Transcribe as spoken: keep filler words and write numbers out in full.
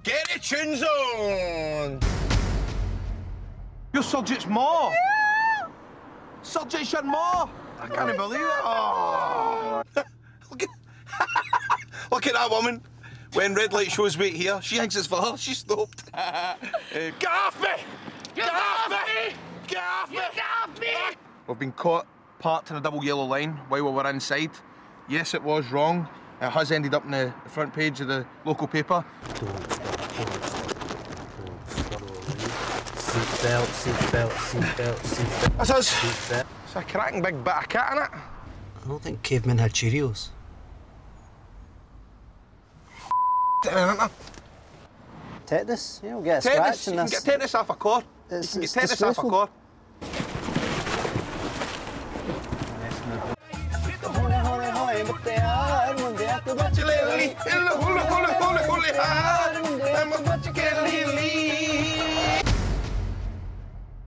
Get your tunes on! Your subject's more! Yeah. Subject's your more! I can't even believe it. Oh. Look at... Look at that woman. When red light shows wait here, she thinks it's for her. She stopped. uh, get off me! Get off me! Get off me! Get off me! We've been caught parked in a double yellow line while we were inside. Yes, it was wrong. It has ended up in the front page of the local paper. Seatbelt, seatbelt, seatbelt, seatbelt. That's us. Seatbelt. It's a cracking big bit of kit in it. I don't think cavemen had Cheerios. Tetanus? Yeah, we'll get a Tetanus. scratch in You can this. get tetanus off a cord. It's, you can it's get tetanus off a cord. Holy, holy, holy, but they are one day after that.